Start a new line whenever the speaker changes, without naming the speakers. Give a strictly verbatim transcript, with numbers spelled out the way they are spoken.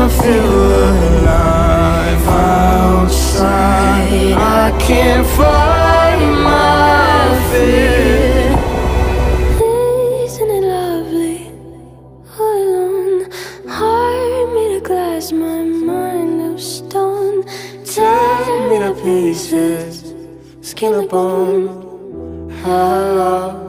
wanna feel alive outside. I can't fight my fear.
Isn't it lovely, all alone? Heart made of glass, my mind of stone. Tear me to pieces, skin and bone. How